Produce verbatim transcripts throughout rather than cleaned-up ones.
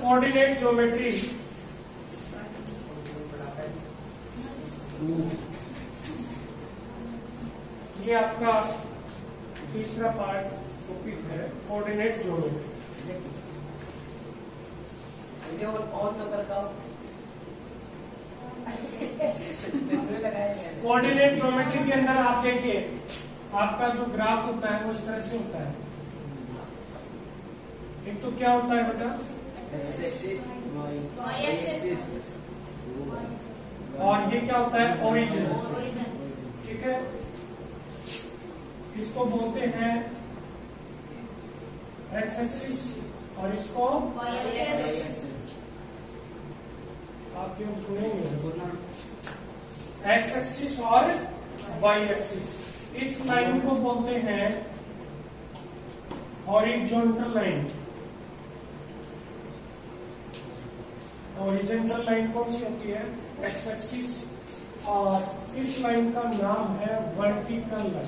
Coordinate geometry ये आपका तीसरा पार्ट टॉपिक है, कोऑर्डिनेट ज्योमेट्री। और तो करता हूँ कोऑर्डिनेट ज्योमेट्री के अंदर आप देखिए, आपका जो ग्राफ होता है वो इस तरह से होता है। एक तो क्या होता है बेटा, और ये क्या होता है, ओरिजिन। ठीक है, इसको बोलते हैं एक्स एक्सिस और इसको आप क्यों सुनेंगे, एक्स एक्सिस और वाई एक्सिस। इस लाइन को बोलते हैं हॉरिजॉन्टल लाइन। हॉरिजॉन्टल लाइन कौन सी होती है, एक्स एक्सिस, और इस लाइन का नाम है वर्टिकल लाइन।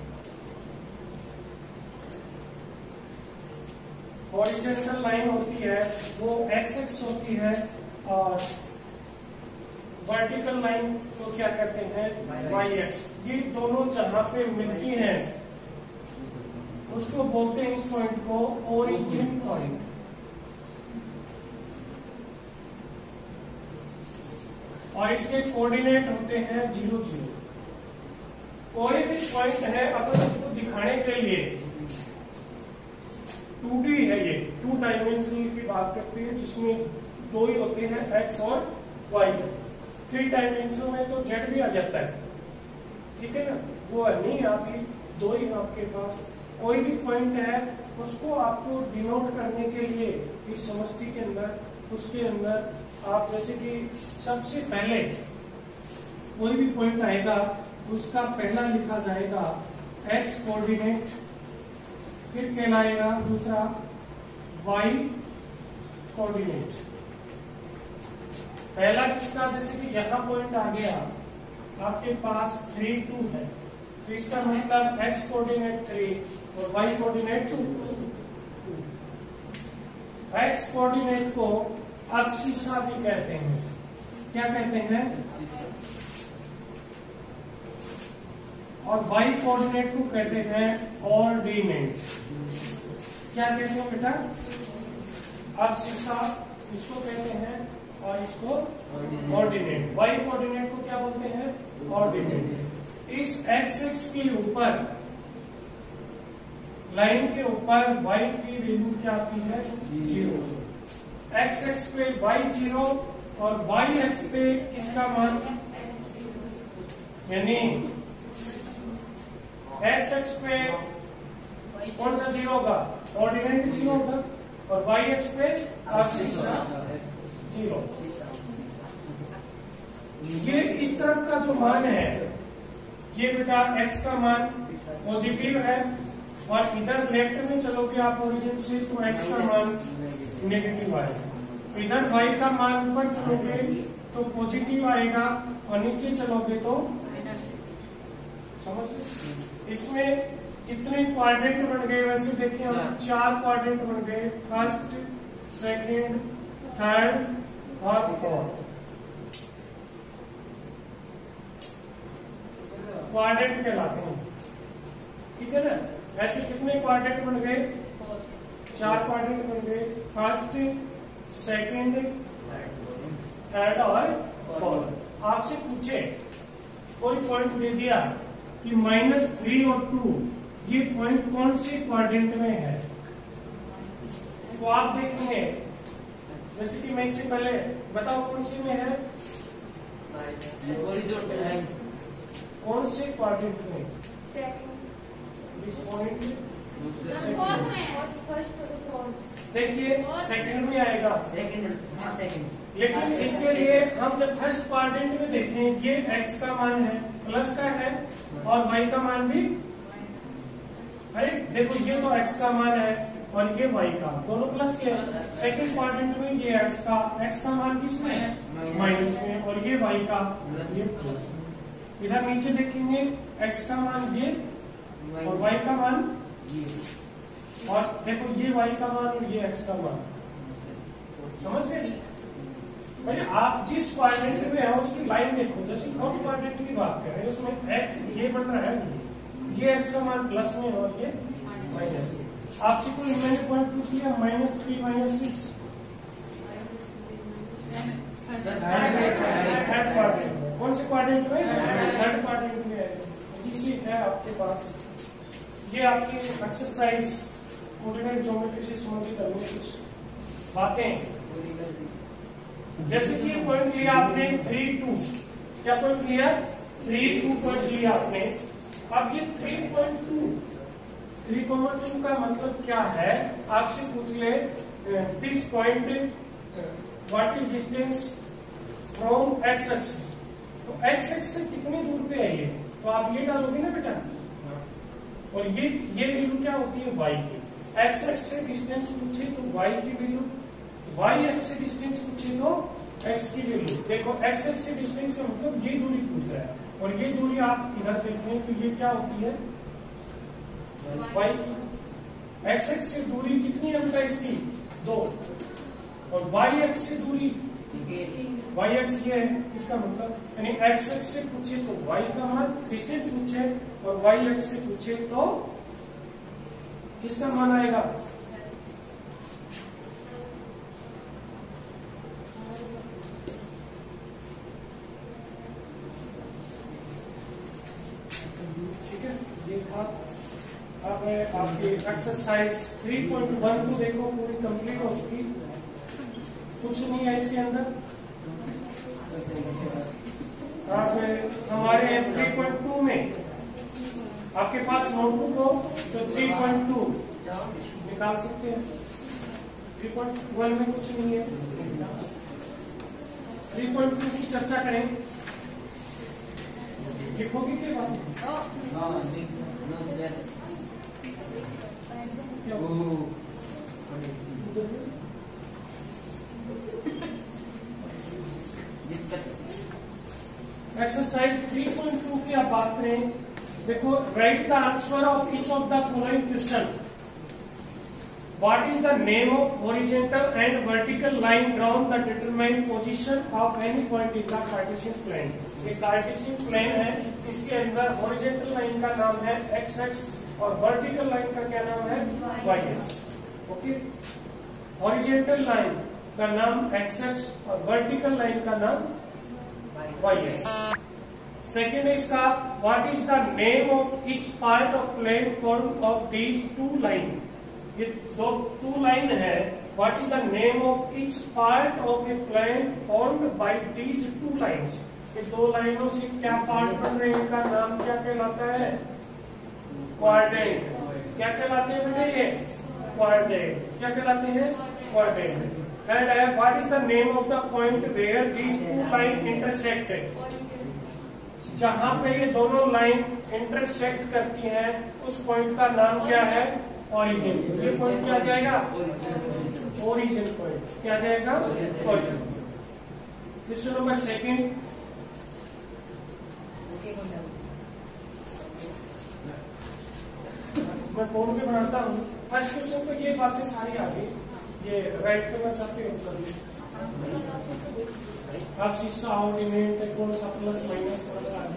हॉरिजॉन्टल लाइन होती है वो एक्स एक्स होती है, और वर्टिकल लाइन को क्या कहते हैं, वाई एक्स। ये दोनों जहां पे मिलती हैं उसको बोलते हैं, इस पॉइंट को ओरिजिन पॉइंट। और इसके कोऑर्डिनेट होते हैं जीरो जीरो। कोई भी पॉइंट है, अगर उसको दिखाने के लिए टू डी है, ये टू डायमेंशनल की बात करते हैं, जिसमें दो ही होते हैं, एक्स और वाई। थ्री डायमेंशनल में तो जेड भी आ जाता है, ठीक है ना, वो नहीं आती, दो ही आपके पास। कोई भी पॉइंट है उसको आपको डिनोट करने के लिए इस समष्टि के अंदर, उसके अंदर आप जैसे कि सबसे पहले कोई भी पॉइंट आएगा उसका पहला लिखा जाएगा एक्स कोऑर्डिनेट, फिर कहलाएगा दूसरा वाई कोऑर्डिनेट। पहला किसका, जैसे कि यहाँ पॉइंट आ गया आपके पास थ्री टू है, तो इसका मतलब एक्स कोऑर्डिनेट थ्री और Y coordinate two. X coordinate को अब्सिसा भी कहते हैं। क्या कहते हैं, और वाई कोऑर्डिनेट को कहते हैं ऑर्डिनेट। क्या कहते हैं बेटा, अब्सिसा इसको कहते हैं और इसको ऑर्डिनेट। वाई कोऑर्डिनेट को क्या बोलते हैं, ऑर्डिनेट। इस एक्स एक्स के ऊपर, लाइन के ऊपर वाई की वैल्यू क्या आती है, जीरो। एक्स एक्स पे वाई जीरो और वाई एक्स पे किसका मान, यानी एक्स एक्स पे कौन सा जीरो होगा, ऑर्डिनेट जीरो होगा, और वाई एक्स पे अब्सिसा जीरो। ये इस तरफ का जो मान है, ये बेटा एक्स का मान पॉजिटिव है, और इधर लेफ्ट में चलोगे आप ओरिजिन से तो एक्स का मान नेगेटिव आएगा। इधर वाई का मान ऊपर चलोगे तो पॉजिटिव आएगा, और नीचे चलोगे तो समझ गए। इसमें कितने क्वाड्रेंट बन गए, वैसे देखिए हम चार क्वाड्रेंट बन गए, फर्स्ट, सेकंड, थर्ड और फोर्थ। क्वाड्रेंट कहलाते हैं, ठीक है ना। ऐसे कितने क्वाड्रेंट बन गए, चार क्वाड्रेंट बन गए, फर्स्ट, सेकंड, थर्ड और फोर्थ। आपसे पूछे कोई पॉइंट दे दिया कि माइनस थ्री और टू, ये पॉइंट कौन से क्वाड्रेंट में है, तो आप देखेंगे, जैसे कि मैं इससे पहले बताओ कौन सी में है, कौन से क्वाड्रेंट में, इस पॉइंट देखिए सेकंड में आएगा, सेकंड, हाँ सेकंड। लेकिन इसके लिए हम जब फर्स्ट क्वाड्रेंट में देखें, ये एक्स का मान है, प्लस का है, और वाई का मान भी, अरे देखो ये तो एक्स का मान है और ये वाई का, दोनों प्लस के। सेकंड क्वाड्रेंट में ये एक्स का एक्स का मान किसमें, माइनस में, और ये वाई का ये प्लस में। इधर नीचे देखेंगे एक्स का मान ये और वाई का मान ये, और देखो ये वाई का मान और ये एक्स का मान। समझ गए? भाई आप जिस क्वाड्रेंट में है उसकी लाइन देखो, जैसे फोर्थ क्वाड्रेंट की बात कर रहे हैं उसमें एक्स ये बन रहा है, ये एक्स का मान प्लस में और ये माइनस में। आपसे कोई मैंने पॉइंट पूछ लिया minus three minus six third quadrant में, कौन से क्वाड्रेंट में? थर्ड क्वाड्रेंट में है, जिससे है आपके पास। ये आपकी एक्सरसाइज कोऑर्डिनेट ज्योमेट्री से संबंधित अन्य कुछ बातें, जैसे कि ये पॉइंट लिया आपने थ्री टू, क्या पॉइंट लिया? थ्री टू पॉइंट लिया आपने। अब ये three point two three comma two का मतलब क्या है? आपसे पूछ ले this point what is distance from X axis, तो एक्स एक्सिस से कितनी दूर पे है ये, तो आप ये डालोगे ना बेटा, और ये ये वैल्यू क्या होती है? वाई की। एक्स एक्स से डिस्टेंस पूछे तो वाई की वैल्यू, वाई एक्स से डिस्टेंस पूछे तो एक्स की वैल्यू। देखो एक्स एक्स से डिस्टेंस का मतलब ये दूरी पूछ रहा है, और ये दूरी आप इधर देख रहे हैं तो ये क्या होती है? वाई की। एक्स एक्स से दूरी कितनी है बेटा इसकी? दो, और वाई एक्स से दूरी वाई एक्स ये है, इसका मतलब यानी एक्स एक्स से पूछे तो वाई का मान डिस्टेंस पूछे, और वाई एक्स से पूछे तो किसका मान आएगा? ठीक है, ये था। अब आपकी एक्सरसाइज थ्री पॉइंट वन को देखो, पूरी कंप्लीट हो चुकी, कुछ नहीं है इसके अंदर। आप हमारे थ्री पॉइंट टू में आपके पास नोटबुक हो तो थ्री पॉइंट टू निकाल सकते हैं, थ्री पॉइंट वन में कुछ नहीं है। थ्री पॉइंट टू की चर्चा करें, लिखोगे क्या बात? एक्सरसाइज थ्री पॉइंट टू की आप बात करें, देखो write the answer of each of the following question. What is the name of horizontal and vertical line drawn the determine position of any point in the Cartesian plane. ये Cartesian plane है, इसके अंदर horizontal line का नाम है X X और vertical line का क्या नाम है? Y X. Okay, horizontal line का नाम एक्स एक्स और वर्टिकल लाइन का नाम वाई एक्स। सेकेंड है इसका what is the name of each part of plane form of these two line. ये दो टू लाइन है, what is the name of each part of a plane formed by these two lines. ये दो लाइनों से क्या part बन रहे हैं, इनका नाम क्या कहलाता है? क्वाड्रेंट। क्या कहलाते हैं बेटे? ये क्वाड्रेंट। क्या कहलाते हैं? क्वाड्रेंट। थर्ड है what is the name of the point where these two line intersect. जहां पे ये दोनों लाइन इंटरसेक्ट करती हैं उस पॉइंट का नाम क्या है? ओरिजिन। ये पॉइंट क्या जाएगा? Origin point. क्या जाएगा? ओरिजिन। क्वेश्चन नंबर सेकेंड, मैं फोन पे बनाता हूँ। फर्स्ट क्वेश्चन तो ये बातें सारी आ गई, ये राइट करना चाहते हो कर। आप शीशा ऑर्डिनेट कौन सा प्लस माइनस थोड़ा सा